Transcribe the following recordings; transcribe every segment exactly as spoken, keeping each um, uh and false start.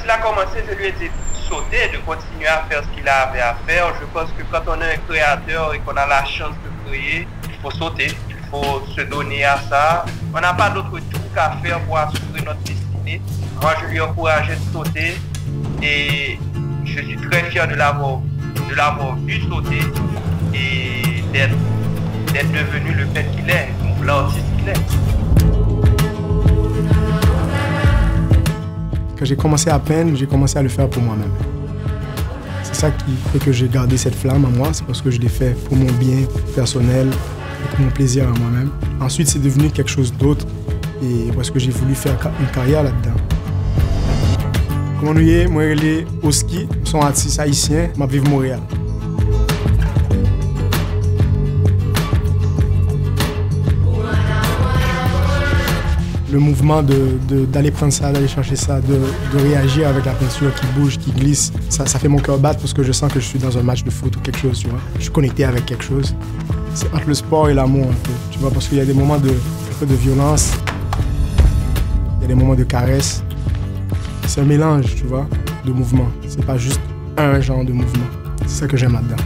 il a commencé, je lui ai dit de sauter, de continuer à faire ce qu'il avait à faire. Je pense que quand on est un créateur et qu'on a la chance de créer, il faut sauter, il faut se donner à ça. On n'a pas d'autre truc à faire pour assurer notre destinée. Moi, je lui ai encouragé de sauter et je suis très fier de l'avoir, de l'avoir vu sauter et d'être, d'être devenu le fait qu'il est, l'artiste qu'il est. Quand j'ai commencé à peindre, j'ai commencé à le faire pour moi-même. C'est ça qui fait que j'ai gardé cette flamme en moi, c'est parce que je l'ai fait pour mon bien personnel et pour mon plaisir à moi-même. Ensuite, c'est devenu quelque chose d'autre et parce que j'ai voulu faire une carrière là-dedans. Comment nous y est, moi, je suis Oski, je suis artiste haïtien, je vis à Montréal. Le mouvement de, de, d'aller prendre ça, d'aller chercher ça, de, de réagir avec la peinture qui bouge, qui glisse, ça, ça fait mon cœur battre parce que je sens que je suis dans un match de foot ou quelque chose, tu vois. Je suis connecté avec quelque chose. C'est entre le sport et l'amour un peu, tu vois, parce qu'il y a des moments de, un peu de violence, il y a des moments de caresse. C'est un mélange, tu vois, de mouvements. C'est pas juste un genre de mouvement. C'est ça que j'aime là-dedans.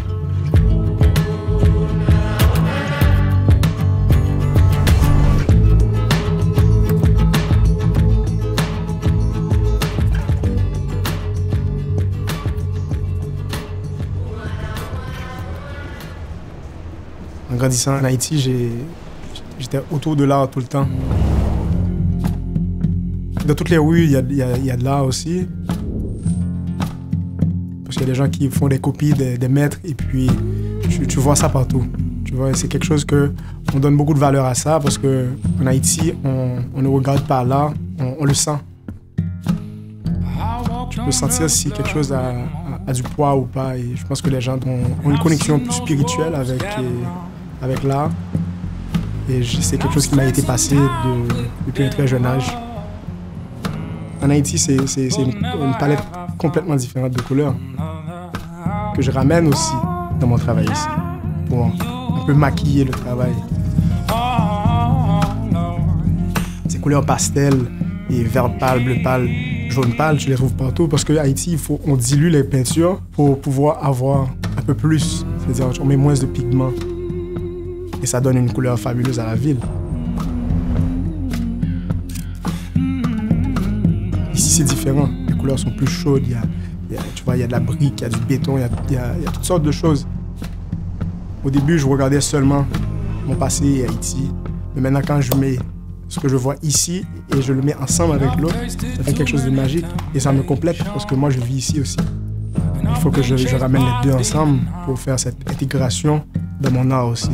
En grandissant en Haïti, j'ai, j'étais autour de l'art tout le temps. Dans toutes les rues, il y a, y a, y a de l'art aussi. Parce qu'il y a des gens qui font des copies des, des maîtres et puis tu, tu vois ça partout. Tu vois, c'est quelque chose que on donne beaucoup de valeur à ça parce qu'en Haïti, on, on ne regarde pas l'art, on, on le sent. Tu peux sentir si quelque chose a, a, a du poids ou pas. Et je pense que les gens ont, ont une connexion plus spirituelle avec, et, avec l'art. Et c'est quelque chose qui m'a été passé de, depuis un très jeune âge. En Haïti, c'est une, une palette complètement différente de couleurs que je ramène aussi dans mon travail ici pour un peu maquiller le travail. Ces couleurs pastel et vert pâle, bleu pâle, jaune pâle, tu les trouves partout parce qu'en Haïti, il faut, on dilue les peintures pour pouvoir avoir un peu plus. C'est-à-dire on met moins de pigments et ça donne une couleur fabuleuse à la ville. Ici, c'est différent. Les couleurs sont plus chaudes. Il y a, il y a, tu vois, il y a de la brique, il y a du béton, il y a, il y a, il y a toutes sortes de choses. Au début, je regardais seulement mon passé et Haïti. Mais maintenant, quand je mets ce que je vois ici et je le mets ensemble avec l'autre, ça fait quelque chose de magique. Et ça me complète parce que moi, je vis ici aussi. Il faut que je, je ramène les deux ensemble pour faire cette intégration dans mon art aussi.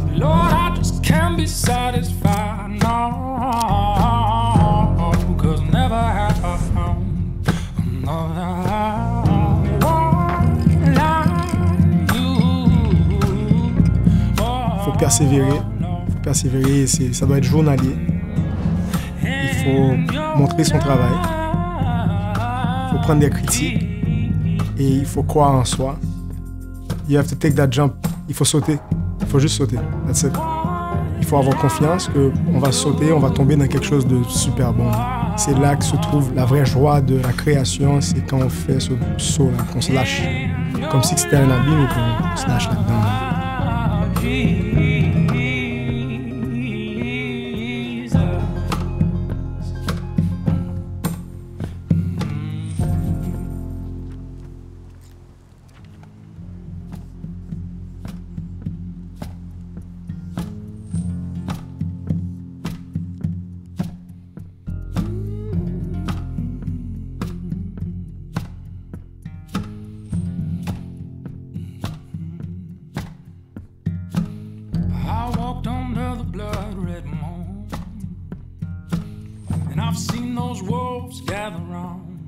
Il faut persévérer, il faut persévérer, ça doit être journalier. Il faut montrer son travail, il faut prendre des critiques et il faut croire en soi. You have to take that jump, il faut sauter, il faut juste sauter, that's it. Il faut avoir confiance qu'on va sauter, on va tomber dans quelque chose de super bon. C'est là que se trouve la vraie joie de la création, c'est quand on fait ce saut-là, qu'on se lâche. Comme si c'était un abîme et qu'on se lâche là-dedans. I've seen those wolves gather round,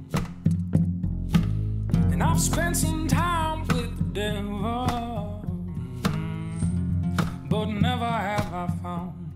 and I've spent some time with the devil, but never have I found